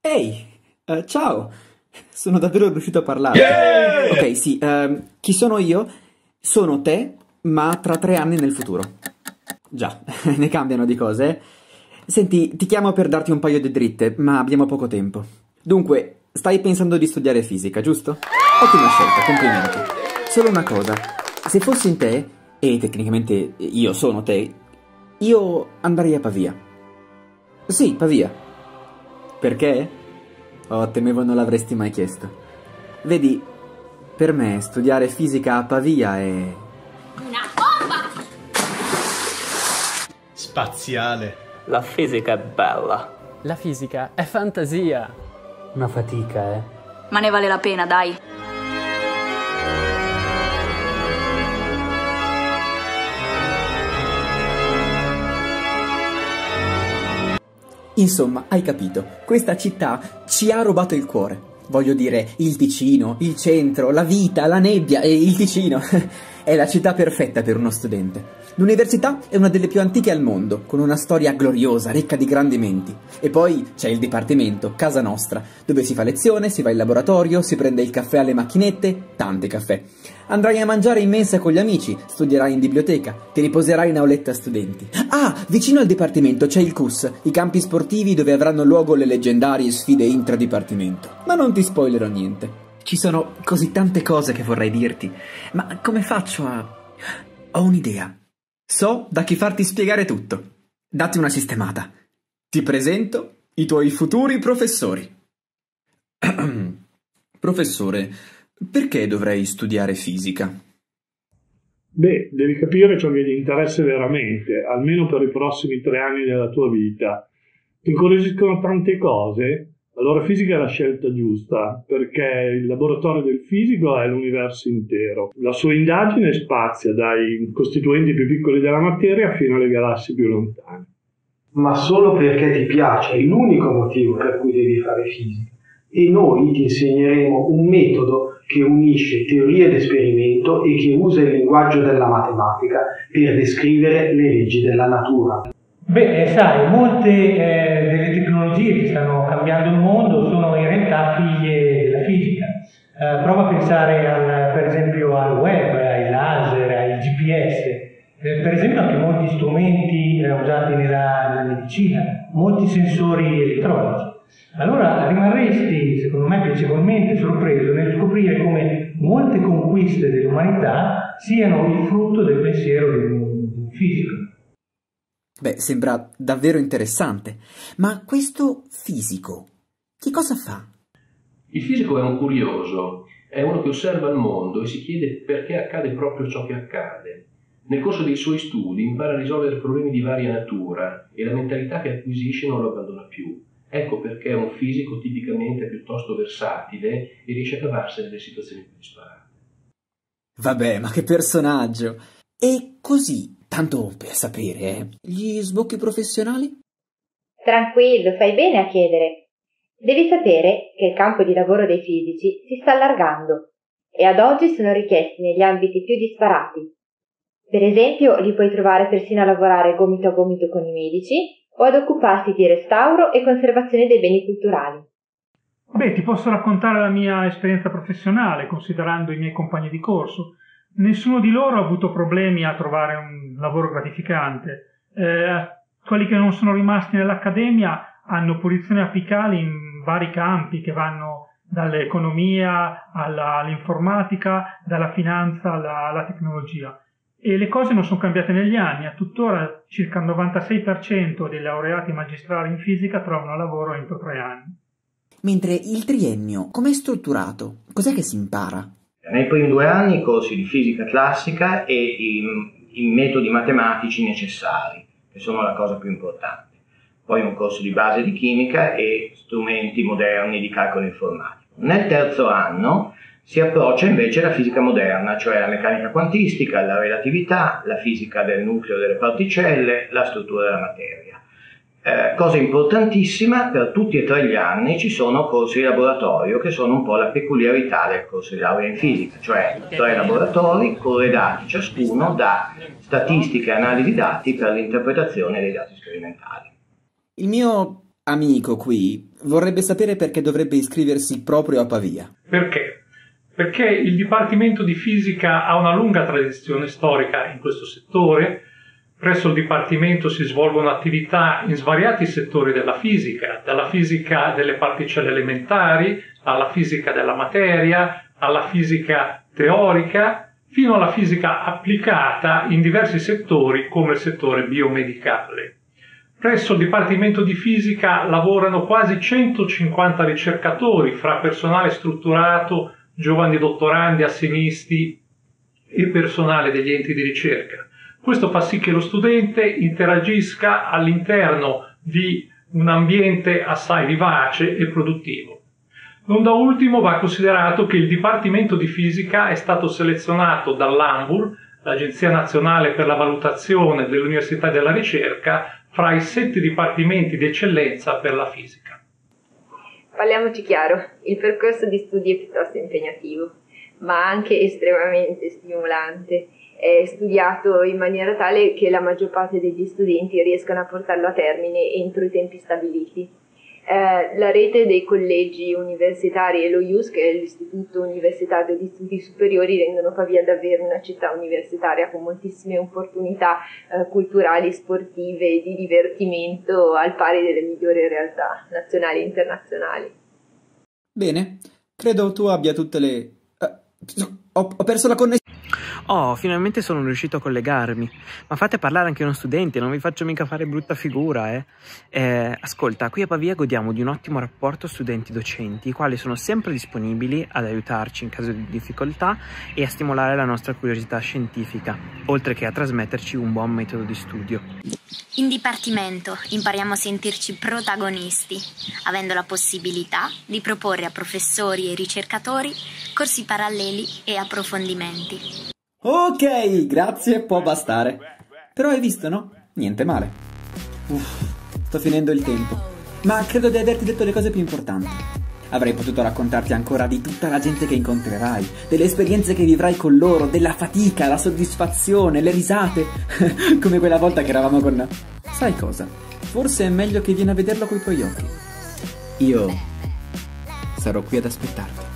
Ehi, ciao, sono davvero riuscito a parlare. Yeah! Ok, sì, chi sono io? Sono te, ma tra 3 anni nel futuro. Già, ne cambiano di cose, eh? Senti, ti chiamo per darti un paio di dritte, ma abbiamo poco tempo. Dunque, stai pensando di studiare fisica, giusto? Ottima scelta, complimenti. Solo una cosa, se fossi in te, e tecnicamente io sono te, io andrei a Pavia. Sì, Pavia. Perché? Oh, temevo non l'avresti mai chiesto. Vedi, per me studiare fisica a Pavia è... Una bomba! Spaziale. La fisica è bella. La fisica è fantasia. Una fatica, eh? Ma ne vale la pena, dai. Insomma, hai capito, questa città ci ha rubato il cuore. Voglio dire, il Ticino, il centro, la vita, la nebbia e il Ticino. È la città perfetta per uno studente. L'università è una delle più antiche al mondo, con una storia gloriosa, ricca di grandi menti. E poi c'è il dipartimento, casa nostra, dove si fa lezione, si va in laboratorio, si prende il caffè alle macchinette, tanti caffè. Andrai a mangiare in mensa con gli amici, studierai in biblioteca, ti riposerai in auletta studenti. Ah, vicino al dipartimento c'è il CUS, i campi sportivi dove avranno luogo le leggendarie sfide intra-dipartimento. Ma non ti spoilerò niente. Ci sono così tante cose che vorrei dirti, ma come faccio a... Ho un'idea. So da chi farti spiegare tutto. Datti una sistemata. Ti presento i tuoi futuri professori. Professore, perché dovrei studiare fisica? Beh, devi capire ciò che ti interessa veramente, almeno per i prossimi 3 anni della tua vita. Ti incuriosiscono tante cose? Allora fisica è la scelta giusta, perché il laboratorio del fisico è l'universo intero. La sua indagine spazia dai costituenti più piccoli della materia fino alle galassie più lontane. Ma solo perché ti piace, è l'unico motivo per cui devi fare fisica. E noi ti insegneremo un metodo che unisce teoria ed esperimento e che usa il linguaggio della matematica per descrivere le leggi della natura. Beh, sai, molte delle tecnologie che stanno cambiando il mondo sono in realtà figlie della fisica. Prova a pensare per esempio al web, ai laser, ai GPS, per esempio anche molti strumenti usati nella medicina, molti sensori elettronici. Allora rimarresti, secondo me, piacevolmente sorpreso nel scoprire come molte conquiste dell'umanità siano il frutto del pensiero di un fisico. Beh, sembra davvero interessante. Ma questo fisico, che cosa fa? Il fisico è un curioso, è uno che osserva il mondo e si chiede perché accade proprio ciò che accade. Nel corso dei suoi studi impara a risolvere problemi di varia natura e la mentalità che acquisisce non lo abbandona più. Ecco perché è un fisico tipicamente piuttosto versatile e riesce a cavarsene nelle situazioni più disparate. Vabbè, ma che personaggio! E così, tanto per sapere, gli sbocchi professionali? Tranquillo, fai bene a chiedere. Devi sapere che il campo di lavoro dei fisici si sta allargando e ad oggi sono richiesti negli ambiti più disparati. Per esempio, li puoi trovare persino a lavorare gomito a gomito con i medici o ad occuparsi di restauro e conservazione dei beni culturali. Beh, ti posso raccontare la mia esperienza professionale, considerando i miei compagni di corso. Nessuno di loro ha avuto problemi a trovare un lavoro gratificante. Quelli che non sono rimasti nell'accademia hanno posizioni apicali in vari campi che vanno dall'economia all'informatica, dalla finanza alla tecnologia. E le cose non sono cambiate negli anni. A tuttora circa il 96% dei laureati magistrali in fisica trovano lavoro entro 3 anni. Mentre il triennio, com'è strutturato? Cos'è che si impara? Nei primi 2 anni corsi di fisica classica e i metodi matematici necessari, che sono la cosa più importante. Poi un corso di base di chimica e strumenti moderni di calcolo informatico. Nel terzo anno si approccia invece la fisica moderna, cioè la meccanica quantistica, la relatività, la fisica del nucleo delle particelle, la struttura della materia. Cosa importantissima, per tutti e 3 gli anni ci sono corsi di laboratorio che sono un po' la peculiarità del corso di laurea in fisica, cioè 3 laboratori corredati ciascuno da statistiche e analisi dati per l'interpretazione dei dati sperimentali. Il mio amico qui vorrebbe sapere perché dovrebbe iscriversi proprio a Pavia. Perché? Perché il Dipartimento di Fisica ha una lunga tradizione storica in questo settore. Presso il Dipartimento si svolgono attività in svariati settori della fisica, dalla fisica delle particelle elementari, alla fisica della materia, alla fisica teorica, fino alla fisica applicata in diversi settori come il settore biomedicale. Presso il Dipartimento di Fisica lavorano quasi 150 ricercatori fra personale strutturato, giovani dottorandi, assegnisti e personale degli enti di ricerca. Questo fa sì che lo studente interagisca all'interno di un ambiente assai vivace e produttivo. Non da ultimo va considerato che il Dipartimento di Fisica è stato selezionato dall'ANVUR, l'Agenzia Nazionale per la Valutazione dell'Università e della Ricerca, fra i 7 dipartimenti di eccellenza per la fisica. Parliamoci chiaro, il percorso di studi è piuttosto impegnativo, ma anche estremamente stimolante. È studiato in maniera tale che la maggior parte degli studenti riescano a portarlo a termine entro i tempi stabiliti. La rete dei collegi universitari e lo IUS, che è l'Istituto Universitario di Studi Superiori, rendono Pavia davvero una città universitaria con moltissime opportunità culturali, sportive e di divertimento al pari delle migliori realtà nazionali e internazionali. Bene, credo tu abbia tutte le... Ho perso la connessione. Oh, finalmente sono riuscito a collegarmi. Ma fate parlare anche uno studente, non vi faccio mica fare brutta figura, Ascolta, qui a Pavia godiamo di un ottimo rapporto studenti-docenti, i quali sono sempre disponibili ad aiutarci in caso di difficoltà e a stimolare la nostra curiosità scientifica, oltre che a trasmetterci un buon metodo di studio. In dipartimento impariamo a sentirci protagonisti, avendo la possibilità di proporre a professori e ricercatori corsi paralleli e approfondimenti. Ok, grazie, può bastare. Però hai visto, no? Niente male. Sto finendo il tempo. Ma credo di averti detto le cose più importanti. Avrei potuto raccontarti ancora di tutta la gente che incontrerai, delle esperienze che vivrai con loro, della fatica, la soddisfazione, le risate. Come quella volta che eravamo con... Sai cosa? Forse è meglio che vieni a vederlo coi tuoi occhi. Io sarò qui ad aspettarti.